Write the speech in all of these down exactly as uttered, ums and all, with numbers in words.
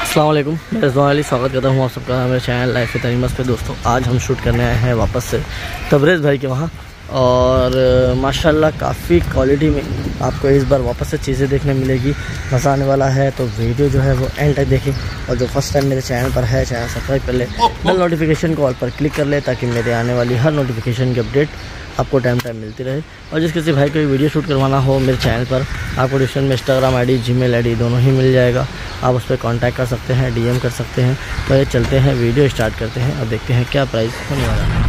अस्सलाम वालेकुम, मैं रिजवान अली स्वागत करता हूँ आप सबका हमारे चैनल लाइफ तरीमस पे। दोस्तों आज हम शूट करने आए हैं वापस से तबरेज़ भाई के वहाँ, और माशाल्लाह काफ़ी क्वालिटी में आपको इस बार वापस से चीज़ें देखने मिलेगी, मज़ा आने वाला है। तो वीडियो जो है वो एंड तक देखें, और जो फर्स्ट टाइम मेरे चैनल पर है चैनल सब्सक्राइब कर ले, बेल नोटिफिकेशन को ऑल पर क्लिक कर ले ताकि मेरे आने वाली हर नोटिफिकेशन की अपडेट आपको टाइम टाइम मिलती रहे। और जिस किसी भाई को वीडियो शूट करवाना हो मेरे चैनल पर, आपको डिस्क्रिप्शन में इंस्टाग्राम आईडी, जीमेल आईडी दोनों ही मिल जाएगा। आप उस पर कांटेक्ट कर सकते हैं, डीएम कर सकते हैं। तो ये चलते हैं, वीडियो स्टार्ट करते हैं और देखते हैं क्या प्राइस होने वाला है।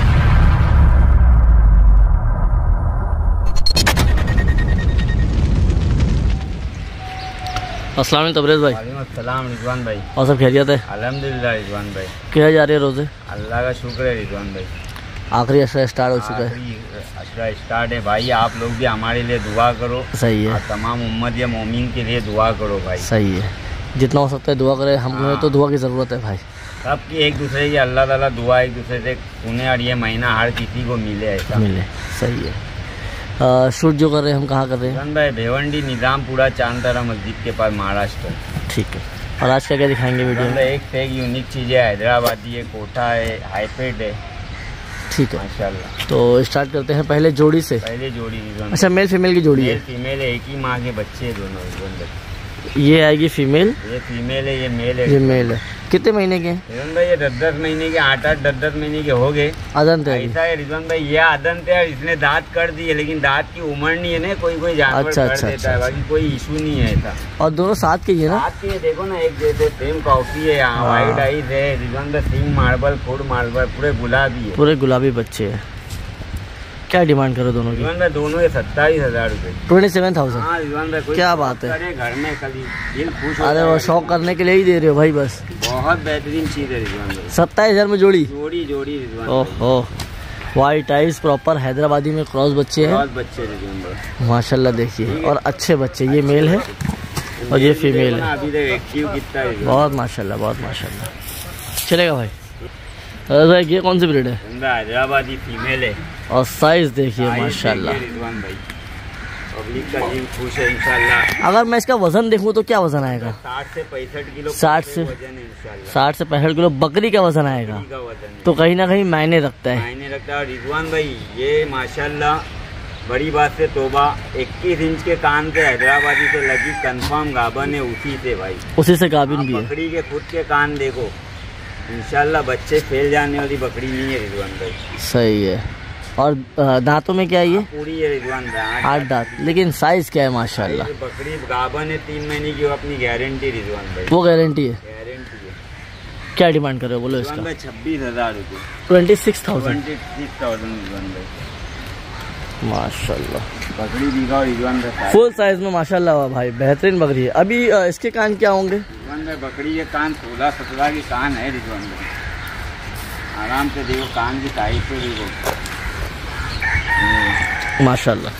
अस्सलाम वालेकुम तबरेज़ भाई। वालेकुम अस्सलाम रिजवान भाई। और सब खैरियत है? अल्हम्दुलिल्लाह रिजवान भाई। क्या जा रहे हैं रोज़े? अल्लाह का शुक्र है रिजवान भाई। आखिरी अशरा स्टार्ट हो चुका है। आखिरी अशरा स्टार्ट है भाई। आप लोग भी हमारे लिए दुआ करो। सही है। और तमाम उम्मत या मोमिन के लिए दुआ करो भाई। सही है, जितना हो सकता है दुआ करें। हम तो दुआ की ज़रूरत है भाई सबकी, एक दूसरे की अल्लाह ताला दुआ एक दूसरे से सुने, और ये महीना हर किसी को मिले ऐसा मिले। सही है। आ, शूट जो कर रहे हैं हम कहाँ कर रहे हैं? रिजवान भाई भिवंडी निज़ामपुरा चांदतारा मस्जिद के पास, महाराष्ट्र। ठीक है। और आज क्या क्या दिखाएंगे वीडियो में? एक से एक यूनिक चीज़ें, हैदराबादी है, कोठा है, हाईपेड है। ठीक है माशाल्लाह। तो स्टार्ट करते हैं पहले जोड़ी से। पहले जोड़ी रिजवान। अच्छा, मेल फीमेल की जोड़ी है? फीमेल है, एक ही माँ के बच्चे हैं दोनों रिजवान भाई। ये आएगी फीमेल, ये फीमेल है, ये मेल है। ये मेल है। कितने महीने के हैं रिजवान भाई? ये दस दस महीने के, आठ आठ दस दस महीने के हो गए। अदंत है? ऐसा है रिजवान भाई, ये अदंत है, इसने दांत कर दिए, लेकिन दांत की उम्र नहीं है ना, कोई कोई जानवर अच्छा, कर अच्छा, देता अच्छा, है, बाकी कोई इशू नहीं है ऐसा। और दोनों साथ के ही है ना? साथ के देखो ना, एक जैसे सेम कॉफी है, यहाँ व्हाइट आइज है रिजवान भाई, सिंग मार्बल, फूड मार्बल, पूरे गुलाबी है, पूरे गुलाबी बच्चे हैं। क्या डिमांड करो दोनों की? रिजवान भाई दोनों के सत्ताईस हजार रूपए। ट्वेंटी सेवन थाउजेंड हाँ रिजवान भाई, क्या बात है। घर में कभी दिल खुश। अरे वो शौक करने के लिए ही दे रहे हो भाई बस। बहुत बेहतरीन चीज है रिजवान भाई। सत्ताईस हजार में जोड़ी? जोड़ी जोड़ी रिजवान। ओहो, वाइट आइज, प्रॉपर हैदराबादी में क्रॉस बच्चे हैं। बहुत बच्चे रिजवान भाई माशाल्लाह देखिए, और अच्छे बच्चे। ये मेल है और ये फीमेल है। अभी तक एक्टिव कितना है? बहुत माशाल्लाह, बहुत माशाल्लाह। चलेगा भाई। अरे भाई ये कौन सी ब्रीड है? हैदराबादी फीमेल है, और साइज देखिए माशाल्लाह। रिजवान भाई पब्लिक का दिल खुश है इंशाल्लाह। अगर मैं इसका वजन देखूं तो क्या वजन आएगा? साठ से पैंसठ किलो। साठ से साठ से पैंसठ किलो बकरी का वजन आएगा, का वजन तो कहीं ना कहीं मायने रखता है। मायने रखता है रिजवान भाई। ये माशाल्लाह बड़ी बात से तोबा, इक्कीस इंच के कान पे हैदराबादी से लगी, कंफर्म गाभन है उसी से भाई, उसी से गाभिन भी है। बकरी के खुद के कान देखो, इंशाल्लाह बच्चे फैल जाने वाली बकरी नहीं है रिजवान भाई। सही है। और दांतों में क्या है? ये पूरी है रिजवान भाई, आठ दांत। लेकिन साइज क्या है माशाल्लाह? बकरी गाभन है, तीन महीने की, अपनी गारंटी रिजवान भाई। वो गारंटी है? गारंटी है। क्या डिमांड कर रहे हो बोलो इसका? छब्बीस हजार रूपए। Twenty six thousand twenty six thousand Rizwan भाई। माशाल्लाह बकरी दिखाओ रिजवान भाई, फुल साइज में माशाल्लाह भाई, बेहतरीन बकरी है। अभी आ, इसके कान क्या होंगे? रिजवान भाई बकरी के कान सोलह सत्रह की कान है रिजवान भाई। आराम से देखो, कान की टाइप पे देखो माशाल्लाह,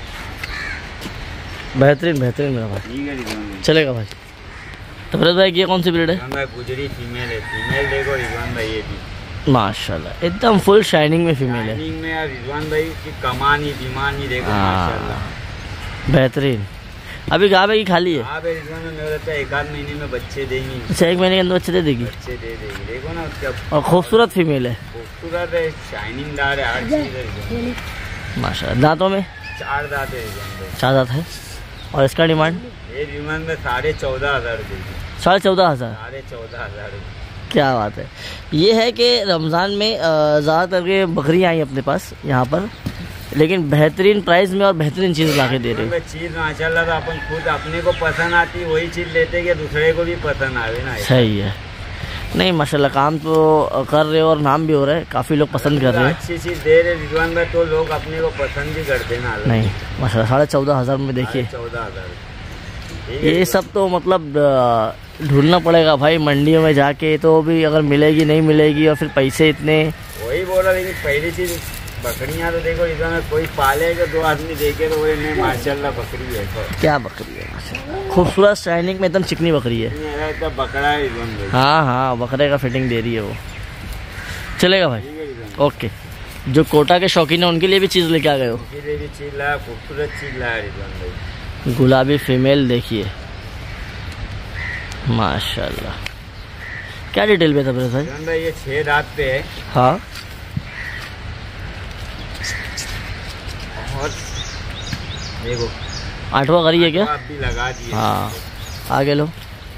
बेहतरीन बेहतरीन मेरा भाई। ठीक है रिजवान भाई। चलेगा भाई। तबरेज़ भाई ये कौन सी ब्रीड है? रिजवान भाई गुजरी फीमेल है, फीमेल देखो रिजवान भाई, ये भी माशाल्लाह एकदम फुल शाइनिंग में फीमेल है। शाइनिंग में यार रिजवान भाई की कमानी बीमानी देखो माशाल्लाह, बेहतरीन। अभी गाय की खाली है? हाँ भाई रिजवान भाई, मुझे लगता है एक आध महीने में बच्चे देंगी। अच्छा, एक महीने के अंदर बच्चे दे देगी? बच्चे दे देगी, देखो ना उसका। और खूबसूरत फीमेल है, खूबसूरत है, शाइनिंग दार है, हर चीज है रिजवान भाई। माशाल्लाह। दांतों में? चार दांत है रिजवान भाई। चार दांत है। और इसका डिमांड? ये रिजवान में साढ़े चौदह हजार रुपये। साढ़े चौदह हजार साढ़े चौदह हजार रुपये। क्या बात है। ये है कि रमज़ान में ज़्यादातर के बकरियाँ आई अपने पास यहाँ पर, लेकिन बेहतरीन प्राइस में और बेहतरीन चीज़ ला के दे रहे हैं। चीज़ माशाल्लाह तो अपन खुद अपने को पसंद आती वही चीज़ लेते कि दूसरे को भी पसंद आवे ना। सही है। नहीं माशाल्लाह काम तो कर रहे हो और नाम भी हो रहा है, काफ़ी लोग पसंद कर रहे हैं। अच्छी चीज़ दे रहे रिजवान भाई, तो लोग अपने को पसंद भी करते ना। नहीं माशाल्लाह, साढ़े चौदह हज़ार में देखिए। चौदह हज़ार ये सब तो मतलब ढूंढना पड़ेगा भाई मंडियों में जाके, तो भी अगर मिलेगी नहीं मिलेगी, और फिर पैसे इतने। वही बोला, लेकिन पहली चीज़ बकरियाँ तो देखो रिजवान में, कोई पालेगा दो आदमी देखे तो वही नहीं, माशाल्लाह बकरी है। क्या बकरी है माशाल्लाह, खूबसूरत शाइनिंग में एकदम चिकनी बकरी है। है बकरा है रिजवान भाई। हाँ हाँ, बकरे का फिटिंग दे रही है वो। चलेगा भाई, ओके। जो कोटा के शौकीन है उनके लिए भी चीज़ लेके आ गए हो? उनके लिए भी चीज़ लाया, खूबसूरत चीज़ लाया रिजवान भाई। गुलाबी फीमेल देखिए माशाल्लाह, क्या डिटेल पे तबरेज भाई? रिजवान भाई ये छह दांत पे है। हाँ और देखो आठवां करी है क्या? आप भी लगा दिए। हाँ आगे लो।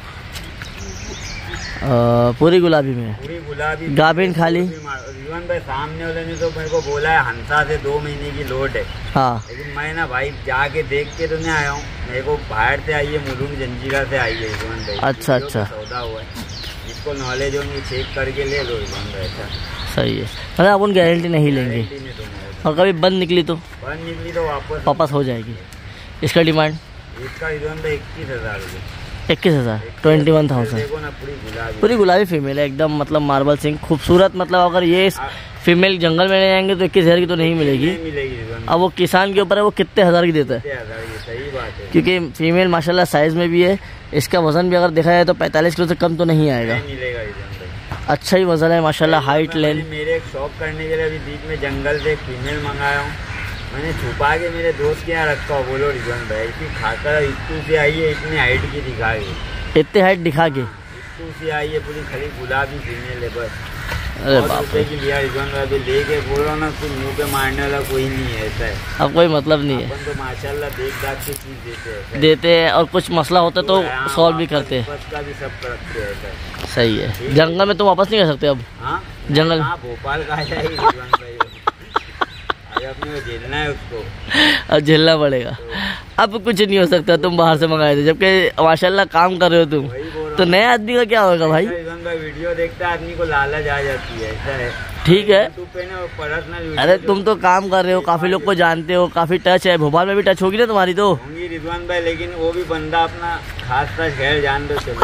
आ, पूरी गुलाबी में है। पूरी गुलाबी गाभिन खाली। रिजवान भाई सामने वाले ने तो मेरे को बोला है हंसा से दो महीने की लोड है। हाँ लेकिन मैं ना भाई जाके देख के तो नहीं आया हूँ, मेरे को बाहर से आई है, मुलुंड जंजीरा से आई है रिजवान भाई। अच्छा अच्छा सौदा हुआ है, जिसको नॉलेज होगी चेक करके ले लो रिजवान भाई। अच्छा सही है, मतलब अपन गारंटी नहीं लेंगे और कभी बंद निकली तो बंद निकली तो वापस वापस हो जाएगी। इसका डिमांड? इसका रिजवान भाई इक्कीस हजार रुपये। इक्कीस हज़ार ट्वेंटी वन थाउजेंड। देखो ना पूरी गुलाबी, पूरी गुलाबी फीमेल है एकदम, मतलब मार्बल सिंह खूबसूरत। मतलब अगर ये फीमेल जंगल में ले जाएंगे तो इक्कीस हज़ार की तो नहीं मिलेगी। नहीं मिलेगी रिजवान भाई। अब वो किसान के ऊपर है वो कितने हज़ार की देता है, कितने हजार, ये सही बात है। क्योंकि फीमेल माशाल्लाह साइज में भी है। इसका वजन भी अगर देखा जाए तो पैंतालीस किलो से कम तो नहीं आएगा। नहीं मिलेगा रिजवान भाई। अच्छा ही वजन है माशाल्लाह, हाइट मैंने लेंथ। मेरे एक शॉप करने के लिए अभी बीच में जंगल से एक फीमेल मंगाया हूँ, मैंने छुपा के मेरे दोस्त के यहाँ रखा हो। बोलो रिजवान भाई इतनी खाकर इतू से आई है, इतनी हाइट की दिखा है, इतने हाइट दिखा के। इतू से आई है, पूरी खड़ी गुलाबी फीमेल है बस। अरे बहुत बाप रुपए रे, की लिया रिजवान भाई, अभी लेके बोल रहा हूँ ना, कुछ मुँह पे मारने वाला कोई नहीं है। ऐसा है, अब कोई मतलब नहीं है, अपन तो माशाल्लाह देख दाख के चीज देते हैं। ऐसा है। देते हैं और कुछ मसला होता तो हाँ, सॉल्व भी वापस करते हैं। बस का भी सब करते हैं। ऐसा है। सही है, जंगल में तो वापस नहीं कर सकते अब। हाँ जंगल हाँ भोपाल का जाएगी रिजवान भाई, अभी अपने को झेलना है उसको। अब झेलना पड़ेगा, अब कुछ नहीं हो सकता। तुम बाहर से मंगाए थे, जबकि माशाल्लाह काम कर रहे हो तुम, वही बोल रहा तो नए आदमी का क्या होगा भाई? रिजवान भाई वीडियो देखता है आदमी को लालच आ जाती है। ऐसा है, ठीक है। यूट्यूब पे ना पर्सनल वीडियो अरे तुम तो काम कर रहे हो, काफी लोग को जानते हो, काफी टच है। भोपाल में भी टच होगी ना तुम्हारी तो। होंगी रिजवान भाई, लेकिन वो भी बंदा अपना खास खास खैर जान दो चलो।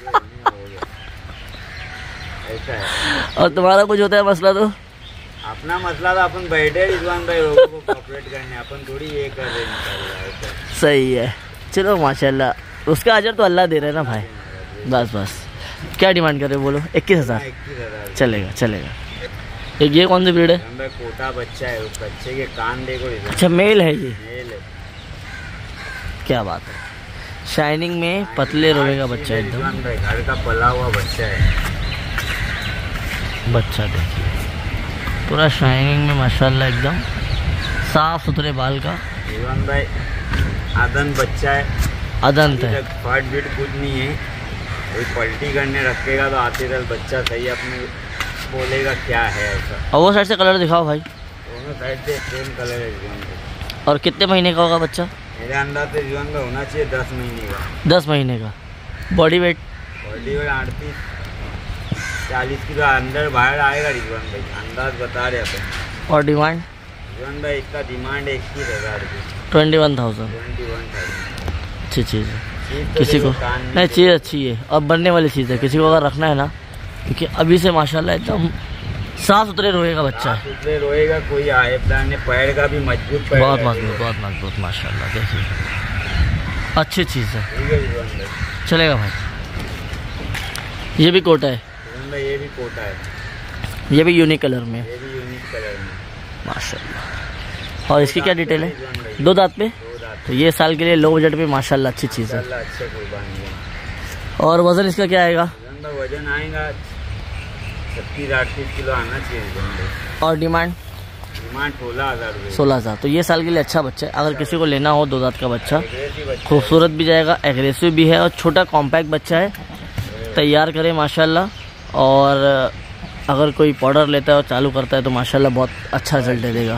ऐसा है, और तुम्हारा कुछ होता है मसला तो अपना मसला तो अपन बैठे रिजवान भाई लोगों को कॉपरेट करने, अपन थोड़ी ये कर रहे हैं। सही है। चलो माशाल्लाह, उसका अजर तो अल्लाह दे रहे हैं ना भाई। बस बस, क्या डिमांड कर रहे हो बोलो? इक्कीस हज़ार इक्कीस हजार चलेगा चलेगा। एक ये कौन सी ब्रीड है? भाई कोटा बच्चा है, उस बच्चे के कान देखो रिजवान अच्छा मेल है ये, मेल है। क्या बात है। शाइनिंग में पतले रोए का बच्चा एकदम। रिजवान भाई घर का पला हुआ बच्चा है। बच्चा देखिए पूरा शाइनिंग में माशाल्लाह, एकदम साफ सुथरे बाल का। रिजवान भाई आदन बच्चा है, अदंत है। फट बीट कुछ नहीं है, कोई पलटी करने रखेगा तो आते तक बच्चा सही अपने बोलेगा क्या है। ऐसा और वो साइड से कलर दिखाओ भाई। दोनों साइड से सेम कलर है रिजवान भाई। और कितने महीने का होगा बच्चा? मेरे अंदाज से रिजवान भाई होना चाहिए दस महीने का। दस महीने का। Body weight? बॉडी वेट अड़तीस चालीस किलो अंदर बाहर आएगा रिजवान भाई, अंदाज बता रहे अपन। और डिमांड? रिजवान भाई इसका डिमांड है इक्कीस हज़ार रुपये। Twenty one thousand. Twenty one thousand. अच्छी चीज़ है, चीज़ तो किसी को देखो कान में नहीं, चीज़ अच्छी है और बनने वाली चीज़ है। किसी को अगर रखना है ना, क्योंकि अभी से माशाल्लाह एकदम साफ सुथरे रोए का बच्चा है। सुथरे रोएगा, कोई आए प्लान है, पैर का भी मजबूत पैर बहुत है। मजबूत, बहुत मजबूत माशाल्लाह। देखिए अच्छी चीज़ है, ठीक है रिजवान भाई। चलेगा भाई। ये भी कोटा है, रिजवान भाई ये भी कोटा है, ये भी यूनिक कलर में ये भी यूनिक कलर में माशाल्लाह। और इसकी क्या डिटेल है? रिजवान भाई दो दांत पे, दो दांत तो ये साल के लिए लो बजट में माशाल्लाह अच्छी चीज़ है। माशाल्लाह अच्छे कुर्बानी है। और वज़न इसका क्या आएगा? रिजवान भाई वजन आएगा छत्तीस अड़तीस किलो आना चाहिए रिजवान भाई। और डिमांड? डिमांड सोलह हज़ार रुपये। सोलह हज़ार। तो ये साल के लिए अच्छा बच्चा है, अगर किसी को लेना हो दो दांत का बच्चा, एग्रेसिव बच्चा खूबसूरत भी जाएगा, एग्रेसिव भी है और छोटा कॉम्पैक्ट बच्चा है। तैयार करें माशाल्लाह। और अगर कोई पाउडर लेता है और चालू करता है तो माशाल्लाह बहुत अच्छा रिजल्ट दे देगा।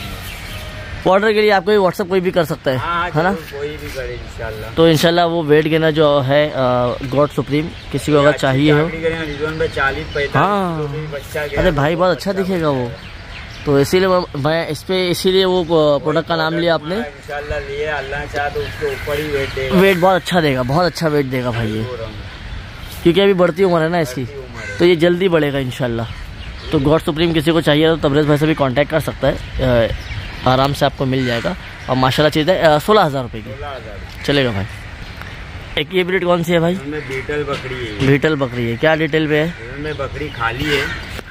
पाउडर के लिए आपको व्हाट्सअप कोई भी कर सकता है, हाँ, है ना? कोई भी करे इंशाल्लाह। तो इंशाल्लाह वो वेट गेनर जो है गॉड सुप्रीम, किसी को अगर चाहिए हो। रिजवान भाई चालीस पैंतालीस हाँ, किलो भी बच्चा गया अरे तो भाई बहुत अच्छा दिखेगा वो। तो इसीलिए मैं- मैं इस पे इसीलिए वो प्रोडक्ट का नाम लिया आपने। इंशाल्लाह लिए अल्लाह चाहे तो उसके ऊपर ही वेट देगा। वेट बहुत अच्छा देगा, बहुत अच्छा वेट देगा भाई ये, हो रहा हूँ। क्योंकि अभी बढ़ती उम्र है ना इसकी, बढ़ती उम्र है। तो ये जल्दी बढ़ेगा इंशाल्लाह। तो गॉड सुप्रीम किसी को चाहिए तो तबरेज़ भाई से भी कांटेक्ट कर सकता है, अ, आराम से आपको मिल जाएगा। और माशाल्लाह चीज़ है सोलह हज़ार रुपये की, सोलह हज़ार। चलेगा भाई। एक ये ब्रीड कौन सी है भाई? इसमें बीटल बकरी है। बीटल बकरी है, क्या डिटेल पे है? इसमें बकरी खाली है,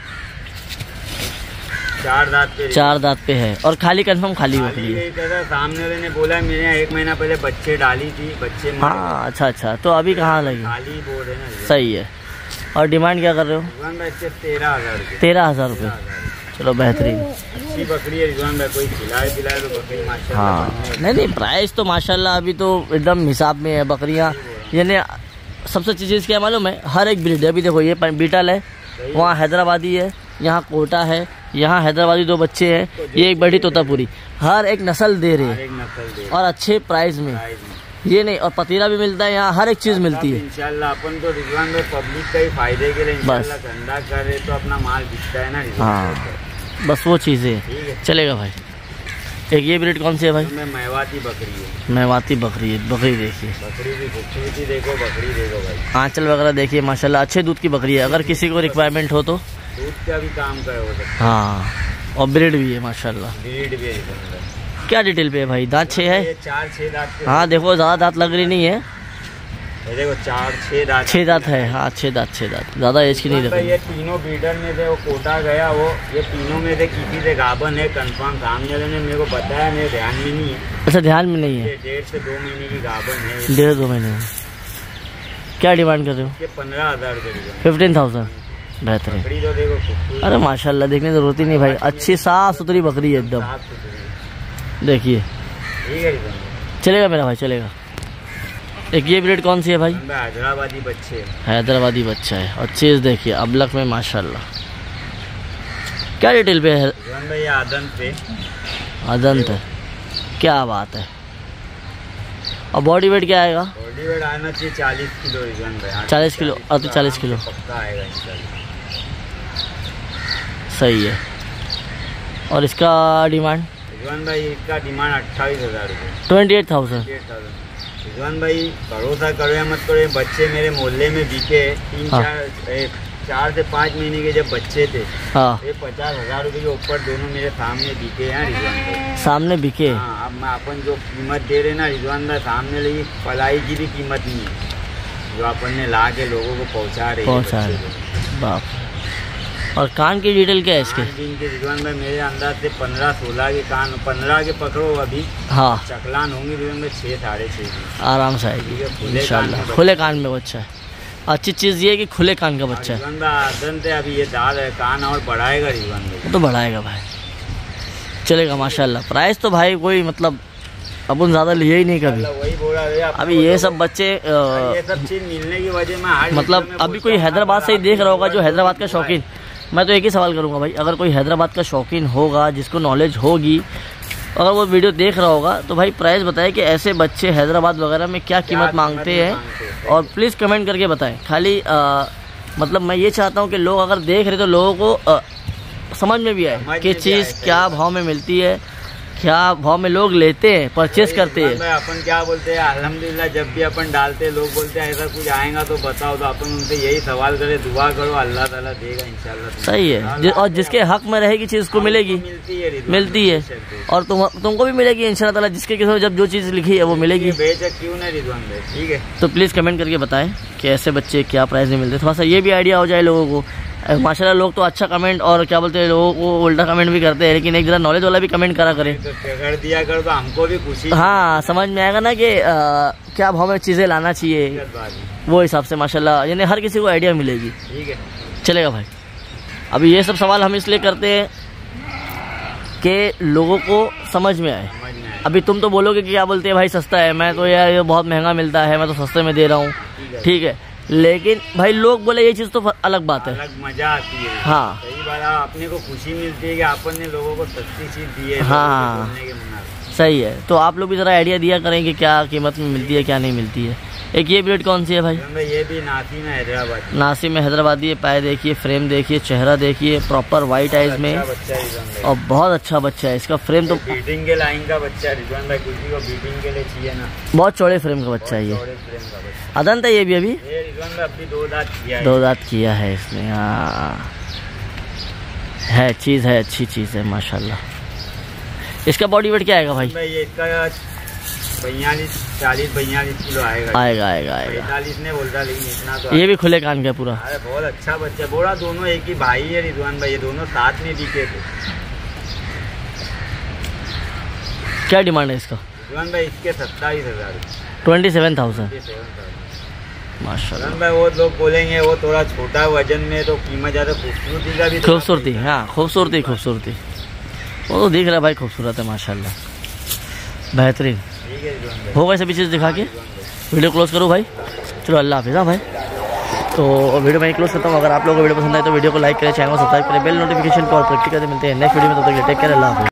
चार दांत पे। चार दांत पे है और खाली कंफर्म खाली खाली बकरी है। है। इधर सामने वाले ने बोला मेरे यहाँ एक महीना पहले बच्चे डाली थी, बच्चे मर गए। हाँ अच्छा अच्छा, तो अभी कहाँ लगी? खाली बोर्ड है ना। सही है, और डिमांड क्या कर रहे हो? रिजवान भाई इसके तेरह हज़ार रुपये। तेरह हज़ार रुपये चलो बेहतरीन। अच्छी बकरी है रिजवान भाई, कोई खिलाए पिलाए तो बकरी माशाल्लाह। हाँ नहीं नहीं प्राइस तो माशाल्लाह अभी तो एकदम हिसाब में है बकरियाँ। यानी सबसे चीज़ क्या मालूम है, हर एक ब्रीड है। अभी देखो ये बीटल है, वहाँ हैदराबादी है, यहाँ कोटा है, यहाँ हैदराबादी दो बच्चे हैं, ये एक बड़ी तोतापुरी। हर एक नस्ल दे रहे हैं और अच्छे प्राइस में। ये नहीं, और पतीला भी मिलता है यहाँ, हर एक चीज़ मिलती है इंशाल्लाह। अपन तो रिजवान भाई पब्लिक का ही फायदे के लिए इंशाल्लाह धंधा कर रहे तो अपना माल बिकता है ना। हाँ बस वो चीज़ें चलेगा भाई। एक ये ब्रीड कौन सी है भाई? मेवाती बकरी है। मेवाती बकरी है। बकरी देखिए, बकरी की खूबसूरती देखो, बकरी देखो भाई, आंचल वगैरह देखिए माशाल्लाह, अच्छे दूध की बकरी है। अगर किसी को रिक्वायरमेंट हो तो दूध का भी काम करे हो सकता है। हाँ और ब्रीड भी है माशाल्लाह। ब्रीड भी है। क्या डिटेल पे है भाई? दांत छः है? चार छः दांत। हाँ देखो ज़्यादा दांत लग रही नहीं है, ये देखो चार छः दांत। छः दांत है। हाँ छः दांत छः दांत ज़्यादा एज की नहीं रही। ये तीनों ब्रीडर में थे, वो कोटा गया वो, ये तीनों में से किसी से गाभन है कंफर्म। सामने वाले ने मेरे को बताया, मेरे ध्यान में नहीं है। अच्छा ध्यान में नहीं है। डेढ़ से दो महीने की गाभन है। डेढ़ दो महीने। क्या डिमांड कर रहे हो? पंद्रह हज़ार रुपये। फिफ्टीन थाउजेंड बेहतरीन। तो देखो अरे माशाल्लाह, देखने की जरूरत ही नहीं भाई, अच्छी साफ सुथरी बकरी है एकदम। देखिए चलेगा मेरा भाई, चलेगा। एक ये ब्रीड कौन सी है भाई? हैदराबादी बच्चे। हैदराबादी बच्चा है और चीज़ देखिए अबलक में माशाल्लाह। क्या डिटेल पे है भाई? आदंत पे। आदंत है, क्या बात है। और बॉडी वेट क्या आएगा? बॉडी वेट आना चाहिए चालीस किलो रिजवान भाई। चालीस किलो अब तो चालीस किलो पक्का आएगा इंशाल्लाह। सही है। और इसका डिमांड? रिजवान भाई इसका डिमांड अट्ठाईस हज़ार रुपये। Twenty eight thousand. रिजवान भाई भरोसा करो या मत करो, ये बच्चे मेरे मोहल्ले में बिके। तीन हाँ। चार चार से पाँच महीने के जब बच्चे थे, हाँ ये पचास हज़ार रुपये के ऊपर दोनों मेरे सामने बिके हैं रिजवान भाई। सामने बिके? हाँ। अब मैं अपन जो कीमत दे रहे ना रिजवान भाई, सामने लगी पलाई की भी कीमत नहीं है जो अपन ने ला के लोगों को पहुँचा रहे पहुँचा रहे बाप। और कान की डिटेल क्या है इसके? इनके रिजवान भाई मेरे अंदाज से पंद्रह सोलह के कान, पंद्रह के पकड़ो अभी। हाँ चकलान होंगी रिजवान भाई छः साढ़े छः आराम से आएगी इंशाल्लाह। खुले कान में बच्चा है। अच्छी चीज़ ये है कि खुले कान का बच्चा है। आदंत है, अभी ये दाल है, कान और बढ़ाएगा रिजवान भाई। तो बढ़ाएगा भाई, चलेगा माशाल्लाह। प्राइस तो भाई कोई मतलब अपन ज़्यादा लिए ही नहीं कभी। वही बोला अभी ये सब बच्चे आ, ये सब चीज़ मिलने की वजह में मतलब अभी कोई हैदराबाद से ही देख रहा होगा, जो हैदराबाद का शौकीन। मैं तो एक ही सवाल करूंगा भाई, अगर कोई हैदराबाद का शौकीन होगा, जिसको नॉलेज होगी, अगर वो वीडियो देख रहा होगा तो भाई प्राइस बताए कि ऐसे बच्चे हैदराबाद वगैरह में क्या कीमत मांगते हैं, और प्लीज़ कमेंट करके बताएं। खाली आ, मतलब मैं ये चाहता हूँ कि लोग अगर देख रहे तो लोगों को आ, समझ में भी आए कि चीज़ क्या भाव में मिलती है, क्या भाव में लोग लेते हैं, परचेस करते हैं। अपन क्या बोलते हैं अल्हम्दुलिल्लाह, जब भी अपन डालते हैं लोग बोलते हैं ऐसा कुछ आएगा तो बताओ, तो अपन उनसे यही सवाल करें, दुआ करो, अल्लाह ताला देगा इंशाल्लाह। सही है, और जिसके हक में रहेगी चीज़ उसको मिलेगी, मिलती है मिलती है और तुम तुमको भी मिलेगी इंशाल्लाह ताला। जिसके किस्मत जब जो चीज़ लिखी है वो मिलेगी। बेशक क्यों नहीं रिजवान भाई, ठीक है। तो प्लीज़ कमेंट करके बताएं कि ऐसे बच्चे क्या प्राइस में मिलते हैं, थोड़ा सा ये भी आइडिया हो जाए लोगों को। माशाल्लाह लोग तो अच्छा कमेंट और क्या बोलते हैं, लोगों को उल्टा कमेंट भी करते हैं, लेकिन एक जरा नॉलेज वाला भी कमेंट करा करें तो कर दिया कर, तो हमको भी खुशी। हाँ समझ में आएगा ना कि आ, क्या भाव में चीज़ें लाना चाहिए, वो हिसाब से माशाल्लाह यानी हर किसी को आइडिया मिलेगी। ठीक है चलेगा भाई। अभी ये सब सवाल हम इसलिए करते हैं कि लोगों को समझ में आए। अभी तुम तो बोलोगे कि क्या बोलते हैं भाई सस्ता है, मैं तो यार ये बहुत महंगा मिलता है, मैं तो सस्ते में दे रहा हूँ, ठीक है। लेकिन भाई लोग बोले ये चीज़ तो अलग बात है, अलग मजा आती है। हाँ सही बात है, अपने को खुशी मिलती है कि अपन ने लोगों को सस्ती चीज़ दी है। हाँ सही है। तो आप लोग भी ज़रा आइडिया दिया करें कि क्या कीमत में मिलती है क्या नहीं मिलती है। एक ये ब्रीड कौन सी है भाई? ये भी नासी में हैदराबाद। नासी में हैदराबादी है। पैर देखिए, फ्रेम देखिए, चेहरा देखिए, प्रॉपर वाइट आइज में, और बहुत अच्छा बच्चा है। इसका फ्रेम तो बीटिंग के लाइन का बच्चा है रिजवान भाई, किसी को बीटिंग के लिए चाहिए ना, बहुत चौड़े फ्रेम का बच्चा है ये। अदंत है ये भी, अभी रिजवान भाई अभी दो दांत किया है। दो दांत किया है इसने। हाँ है, चीज़ है, अच्छी चीज़ है माशाल्लाह। इसका बॉडी वेट क्या आएगा भाई? ये इसका बयालीस चालीस बयालीस किलो आएगा। आएगा आएगा आएगा पैंतालीस ने बोलता, लेकिन इतना तो ये भी खुले कान का पूरा। अरे बहुत अच्छा बच्चा, बोला दोनों एक ही भाई है रिजवान भाई, ये दोनों साथ में बिके थे। क्या डिमांड है इसका? रिजवान भाई इसके सत्ताईस हजार ट्वेंटी सेवन थाउजेंड माशाल्लाह भाई वो लोग बोलेंगे वो थोड़ा छोटा वजन में तो कीमत ज़्यादा, खूबसूरती का भी खूबसूरती, हाँ खूबसूरती खूबसूरती वो तो दिख रहा है भाई, खूबसूरत है माशाल्लाह, बेहतरीन। ठीक है, हो गए सभी चीज़ दिखा के वीडियो क्लोज करो भाई। चलो अल्लाह हाफिज़। हाँ भाई, तो वीडियो मैं क्लोज करता हूँ। अगर आप लोगों को वीडियो पसंद आए तो वीडियो को लाइक करें, चैनल को सब्सक्राइब करें, बेल नोटिफिकेशन को और प्रैक्टिस करते मिलते हैं नेक्स्ट वीडियो में। तब तक टेक केयर, अल्लाह हाफिज़।